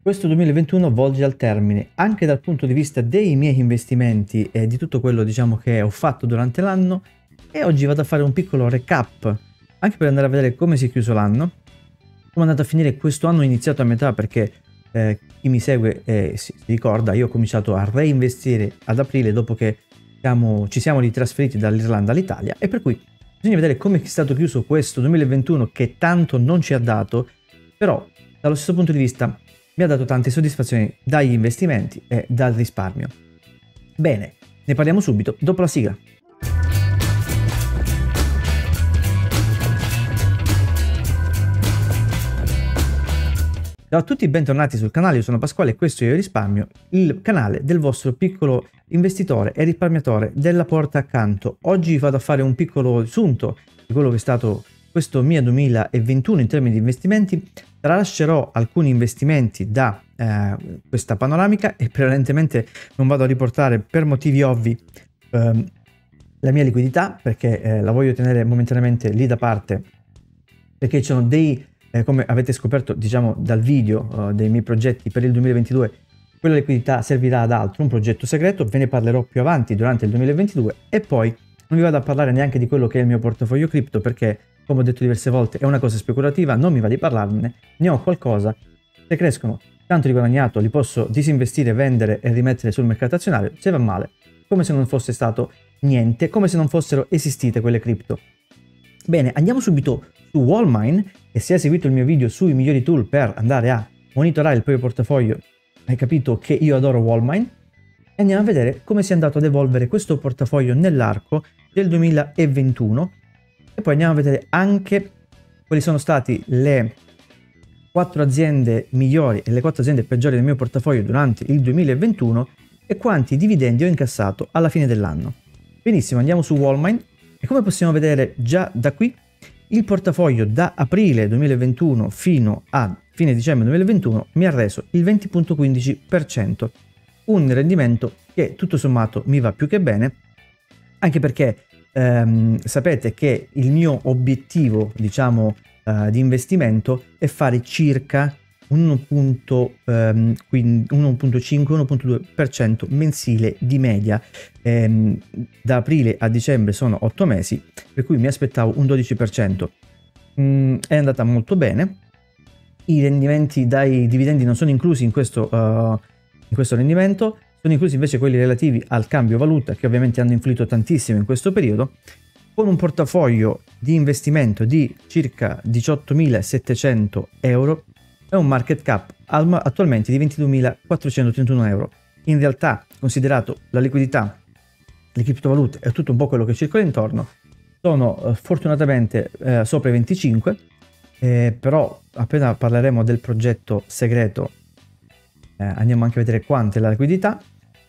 Questo 2021 volge al termine, anche dal punto di vista dei miei investimenti e di tutto quello, diciamo, che ho fatto durante l'anno, e oggi vado a fare un piccolo recap, anche per andare a vedere come si è chiuso l'anno, come è andato a finire questo anno iniziato a metà, perché chi mi segue si ricorda, io ho cominciato a reinvestire ad aprile dopo che ci siamo ritrasferiti dall'Irlanda all'Italia, e per cui bisogna vedere come è stato chiuso questo 2021 che tanto non ci ha dato, però dallo stesso punto di vista mi ha dato tante soddisfazioni dagli investimenti e dal risparmio. Bene, ne parliamo subito dopo la sigla. Ciao a tutti, bentornati sul canale, io sono Pasquale e questo è Io Risparmio, il canale del vostro piccolo investitore e risparmiatore della porta accanto. Oggi vado a fare un piccolo riassunto di quello che è stato questo mio 2021 in termini di investimenti. Tralascerò alcuni investimenti da questa panoramica e prevalentemente non vado a riportare, per motivi ovvi, la mia liquidità, perché la voglio tenere momentaneamente lì da parte, perché ci sono dei come avete scoperto, diciamo, dal video dei miei progetti per il 2022, quella liquidità servirà ad altro, un progetto segreto, ve ne parlerò più avanti durante il 2022, e poi non vi vado a parlare neanche di quello che è il mio portafoglio cripto, perché, come ho detto diverse volte, è una cosa speculativa, non mi va di parlarne, ne ho qualcosa, se crescono tanto di guadagnato li posso disinvestire, vendere e rimettere sul mercato azionario, se va male, come se non fosse stato niente, come se non fossero esistite quelle cripto. Bene, andiamo subito su Wallmine, e se hai seguito il mio video sui migliori tool per andare a monitorare il proprio portafoglio, hai capito che io adoro Wallmine, e andiamo a vedere come si è andato ad evolvere questo portafoglio nell'arco del 2021, e poi andiamo a vedere anche quali sono stati le 4 aziende migliori e le 4 aziende peggiori del mio portafoglio durante il 2021 e quanti dividendi ho incassato alla fine dell'anno. Benissimo, andiamo su Wallmine, e come possiamo vedere già da qui, il portafoglio da aprile 2021 fino a fine dicembre 2021 mi ha reso il 20,15%, un rendimento che tutto sommato mi va più che bene, anche perché sapete che il mio obiettivo, diciamo, di investimento è fare circa 1,5-1,2% mensile di media. Da aprile a dicembre sono 8 mesi, per cui mi aspettavo un 12%. È andata molto bene. I rendimenti dai dividendi non sono inclusi in questo rendimento, sono inclusi invece quelli relativi al cambio valuta, che ovviamente hanno influito tantissimo in questo periodo, con un portafoglio di investimento di circa 18.700 euro e un market cap attualmente di 22.431 euro. In realtà, considerato la liquidità, le criptovalute e tutto un po' quello che circola intorno, sono fortunatamente sopra i 25, però appena parleremo del progetto segreto andiamo anche a vedere quanta è la liquidità,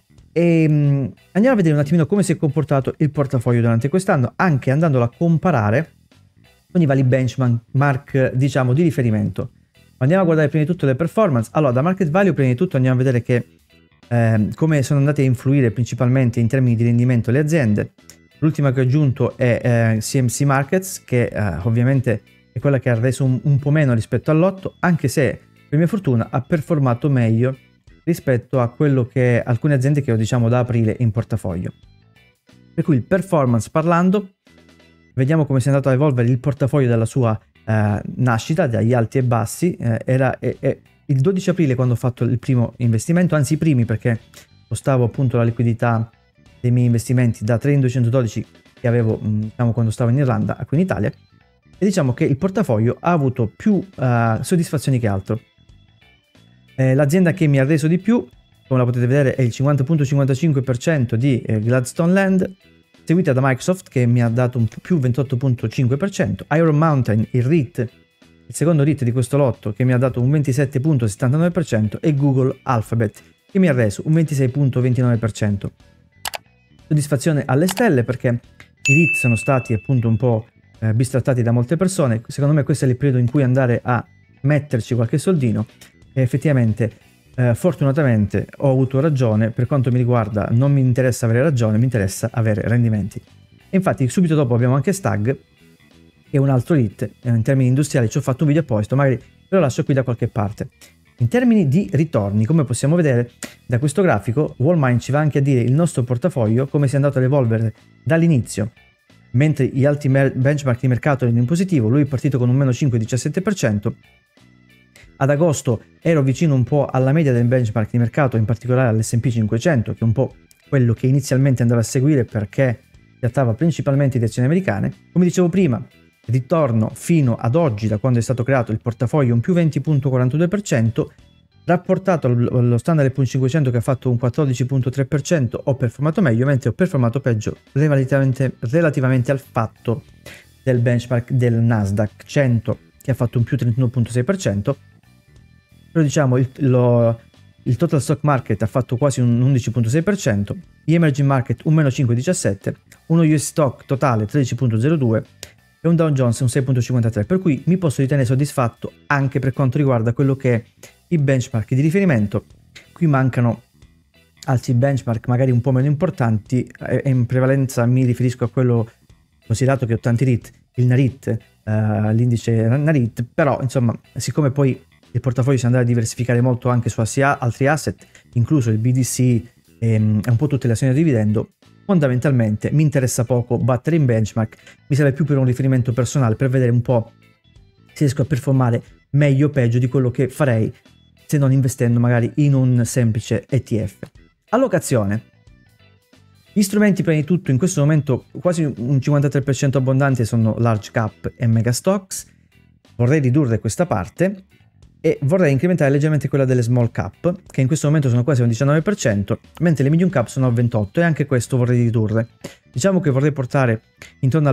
e andiamo a vedere un attimino come si è comportato il portafoglio durante quest'anno, anche andandolo a comparare con i vari benchmark, diciamo, di riferimento. Andiamo a guardare prima di tutto le performance. Allora, da market value prima di tutto andiamo a vedere che come sono andate a influire principalmente in termini di rendimento le aziende. L'ultima che ho aggiunto è CMC Markets, che ovviamente è quella che ha reso un po' meno rispetto all'otto, anche se per mia fortuna ha performato meglio rispetto a quello che alcune aziende che ho, diciamo, da aprile in portafoglio. Per cui il performance parlando, vediamo come si è andato a evolvere il portafoglio dalla sua nascita, dagli alti e bassi. Era il 12 aprile quando ho fatto il primo investimento, anzi i primi, perché postavo appunto la liquidità dei miei investimenti da 3.212 che avevo, diciamo, quando stavo in Irlanda a qui in Italia, e diciamo che il portafoglio ha avuto più soddisfazioni che altro. L'azienda che mi ha reso di più, come la potete vedere, è il 50,55% di Gladstone Land, seguita da Microsoft che mi ha dato un più 28,5%, Iron Mountain, il REIT, il secondo REIT di questo lotto, che mi ha dato un 27,79%, e Google Alphabet che mi ha reso un 26,29%. Soddisfazione alle stelle, perché i REIT sono stati appunto un po' bistrattati da molte persone. Secondo me questo è il periodo in cui andare a metterci qualche soldino, e effettivamente fortunatamente ho avuto ragione. Per quanto mi riguarda non mi interessa avere ragione, mi interessa avere rendimenti. E infatti subito dopo abbiamo anche Stag, che è un altro REIT in termini industriali. Ci ho fatto un video apposta, magari ve lo lascio qui da qualche parte. In termini di ritorni, come possiamo vedere da questo grafico, Wallmind ci va anche a dire il nostro portafoglio come si è andato ad evolvere dall'inizio. Mentre gli altri benchmark di mercato erano in positivo, lui è partito con un meno 5,17%. Ad agosto ero vicino un po' alla media del benchmark di mercato, in particolare all'S&P 500, che è un po' quello che inizialmente andava a seguire perché trattava principalmente di azioni americane. Come dicevo prima, ritorno fino ad oggi, da quando è stato creato il portafoglio, un più 20,42%, rapportato allo Standard & Poor's 500 che ha fatto un 14,3%, ho performato meglio, mentre ho performato peggio relativamente al fatto del benchmark del Nasdaq 100 che ha fatto un più 31,6%, però diciamo il total stock market ha fatto quasi un 11,6%, gli emerging market un meno 5,17%, uno US stock totale 13,02% e un Dow Jones un 6,53%, per cui mi posso ritenere soddisfatto anche per quanto riguarda quello che è i benchmark di riferimento. Qui mancano altri benchmark magari un po' meno importanti e in prevalenza mi riferisco a quello considerato che ho tanti REIT, il NAREIT, l'indice NAREIT, però insomma siccome poi il portafoglio si andrà a diversificare molto anche su altri asset, incluso il BDC e un po' tutte le azioni a dividendo, fondamentalmente mi interessa poco battere in benchmark, mi serve più per un riferimento personale per vedere un po' se riesco a performare meglio o peggio di quello che farei se non investendo magari in un semplice ETF. Allocazione. Gli strumenti prima di tutto in questo momento quasi un 53% abbondanti sono large cap e mega stocks. Vorrei ridurre questa parte e vorrei incrementare leggermente quella delle small cap, che in questo momento sono quasi un 19%, mentre le medium cap sono al 28% e anche questo vorrei ridurre. Diciamo che vorrei portare intorno al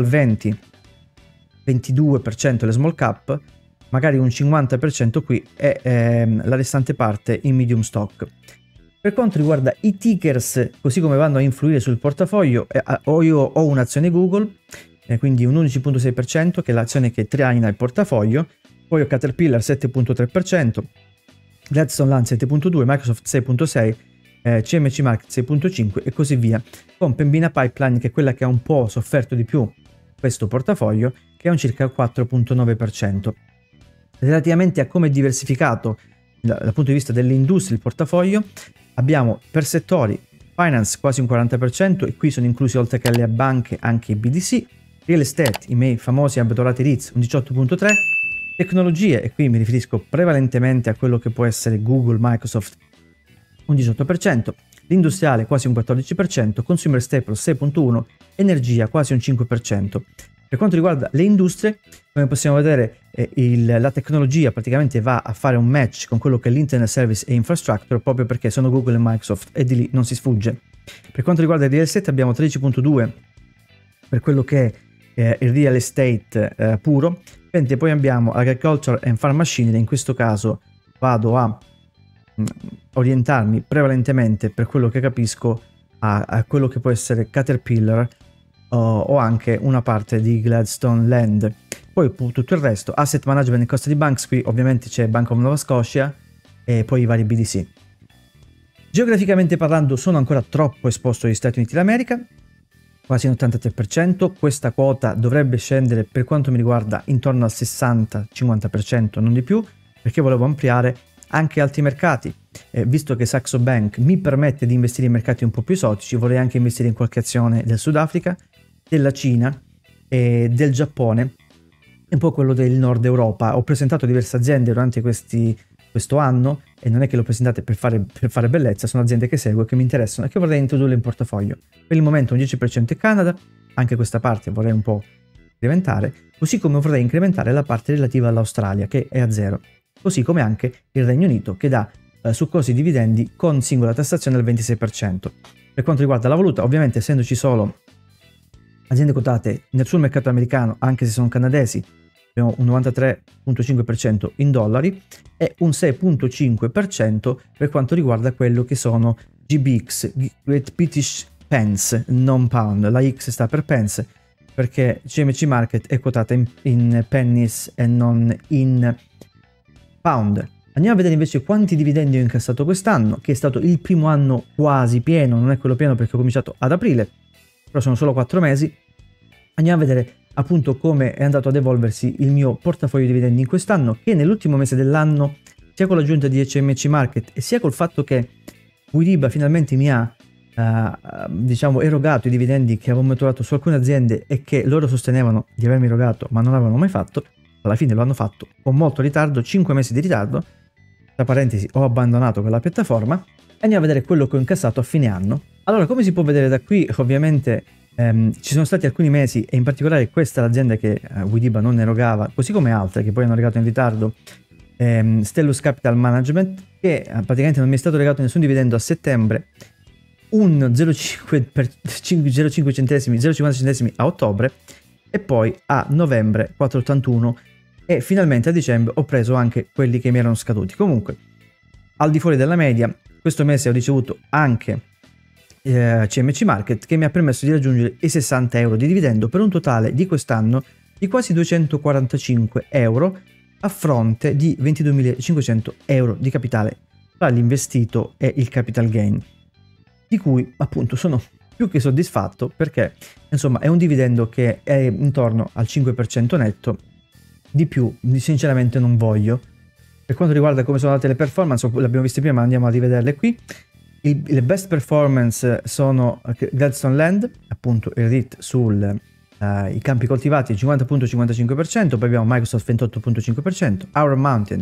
20-22% le small cap, magari un 50% qui e la restante parte in medium stock. Per quanto riguarda i tickers, così come vanno a influire sul portafoglio, io ho un'azione Google, quindi un 11,6% che è l'azione che traina il portafoglio, poi ho Caterpillar 7,3%, Gladstone Land 7,2%, Microsoft 6,6%, CMC Market 6,5% e così via, con Pembina Pipeline che è quella che ha un po' sofferto di più questo portafoglio, che è un circa 4,9%. Relativamente a come è diversificato dal punto di vista delle industrie il portafoglio, abbiamo per settori finance quasi un 40% e qui sono inclusi oltre che alle banche anche i BDC, real estate, i miei famosi abbandonati REITs un 18,3%, tecnologie, e qui mi riferisco prevalentemente a quello che può essere Google, Microsoft, un 18%, l'industriale quasi un 14%, consumer staples 6,1%, energia quasi un 5%. Per quanto riguarda le industrie, come possiamo vedere, la tecnologia praticamente va a fare un match con quello che è l'internet service e infrastructure, proprio perché sono Google e Microsoft e di lì non si sfugge. Per quanto riguarda il real estate abbiamo 13,2% per quello che è il real estate puro, mentre poi abbiamo agriculture and farm machinery. In questo caso vado a orientarmi prevalentemente, per quello che capisco, a quello che può essere Caterpillar o anche una parte di Gladstone Land. Poi tutto il resto, asset management e custody banks, qui ovviamente c'è Bank of Nova Scotia e poi i vari BDC. Geograficamente parlando sono ancora troppo esposto agli Stati Uniti d'America, quasi un 83%, questa quota dovrebbe scendere per quanto mi riguarda intorno al 60-50%, non di più, perché volevo ampliare anche altri mercati. Visto che Saxo Bank mi permette di investire in mercati un po' più esotici, vorrei anche investire in qualche azione del Sudafrica, della Cina e del Giappone, e un po' quello del Nord Europa. Ho presentato diverse aziende durante questo anno e non è che l'ho presentate per fare bellezza, sono aziende che seguo e che mi interessano e che vorrei introdurre in portafoglio. Per il momento un 10% è Canada, anche questa parte vorrei un po' incrementare, così come vorrei incrementare la parte relativa all'Australia che è a 0, così come anche il Regno Unito che dà succosi dividendi con singola tassazione del 26%. Per quanto riguarda la valuta, ovviamente essendoci solo aziende quotate sul mercato americano, anche se sono canadesi, abbiamo un 93,5% in dollari e un 6,5% per quanto riguarda quello che sono GBX, Great British Pence, non pound. La X sta per pence perché CMC Market è quotata in pennies e non in pound. Andiamo a vedere invece quanti dividendi ho incassato quest'anno, che è stato il primo anno quasi pieno, non è quello pieno perché ho cominciato ad aprile, però sono solo 4 mesi. Andiamo a vedere appunto come è andato ad evolversi il mio portafoglio di dividendi in quest'anno, che nell'ultimo mese dell'anno sia con l'aggiunta di CMC Market e sia col fatto che Widiba finalmente mi ha diciamo erogato i dividendi che avevamo trovato su alcune aziende e che loro sostenevano di avermi erogato ma non l'avevano mai fatto, alla fine lo hanno fatto con molto ritardo, 5 mesi di ritardo. Tra parentesi, ho abbandonato quella piattaforma e andiamo a vedere quello che ho incassato a fine anno. Allora, come si può vedere da qui, ovviamente ci sono stati alcuni mesi, e in particolare questa è l'azienda che Widiba non erogava, così come altre che poi hanno erogato in ritardo, Stellus Capital Management, che praticamente non mi è stato erogato nessun dividendo a settembre, un 0,5 centesimi, 0,50 centesimi a ottobre e poi a novembre 4,81 e finalmente a dicembre ho preso anche quelli che mi erano scaduti. Comunque, al di fuori della media, questo mese ho ricevuto anche CMC Market che mi ha permesso di raggiungere i 60 euro di dividendo per un totale di quest'anno di quasi 245 euro a fronte di 22.500 euro di capitale tra l'investito e il capital gain, di cui appunto sono più che soddisfatto perché insomma è un dividendo che è intorno al 5% netto, di più sinceramente non voglio. Per quanto riguarda come sono andate le performance, le abbiamo viste prima ma andiamo a rivederle qui. Le best performance sono Gladstone Land, appunto il REIT sui campi coltivati 50.55%, poi abbiamo Microsoft 28.5%, Our Mountain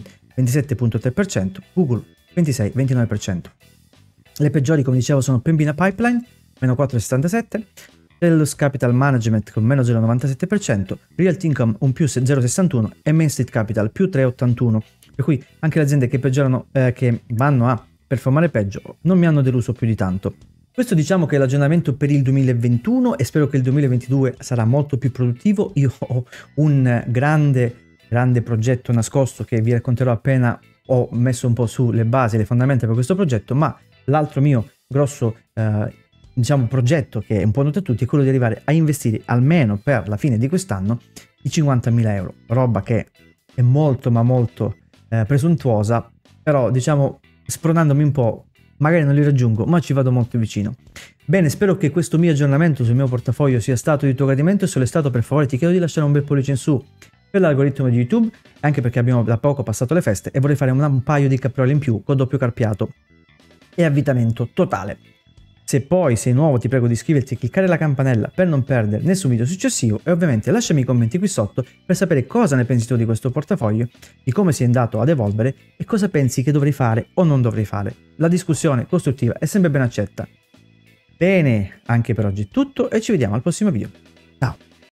27.3%, Google 26-29%. Le peggiori, come dicevo, sono Pembina Pipeline, meno 4,77%, Stellus Capital Management con meno 0,97%, Realty Income un più 0,61% e Main Street Capital più 3,81%. Per cui anche le aziende che peggiorano, che vanno a performare peggio, non mi hanno deluso più di tanto. Questo diciamo che è l'aggiornamento per il 2021 e spero che il 2022 sarà molto più produttivo. Io ho un grande progetto nascosto che vi racconterò appena ho messo un po' sulle basi e le fondamenta per questo progetto, ma l'altro mio grosso diciamo progetto che è un po' noto a tutti è quello di arrivare a investire almeno per la fine di quest'anno i 50.000 euro, roba che è molto ma molto presuntuosa, però diciamo spronandomi un po' magari non li raggiungo ma ci vado molto vicino. Bene, spero che questo mio aggiornamento sul mio portafoglio sia stato di tuo gradimento e se lo è stato per favore ti chiedo di lasciare un bel pollice in su per l'algoritmo di YouTube, anche perché abbiamo da poco passato le feste e vorrei fare un paio di caprioli in più con doppio carpiato e avvitamento totale. Se poi sei nuovo ti prego di iscriverti e cliccare la campanella per non perdere nessun video successivo e ovviamente lasciami i commenti qui sotto per sapere cosa ne pensi tu di questo portafoglio, di come si è andato ad evolvere e cosa pensi che dovrei fare o non dovrei fare. La discussione costruttiva è sempre ben accetta. Bene, anche per oggi è tutto e ci vediamo al prossimo video. Ciao!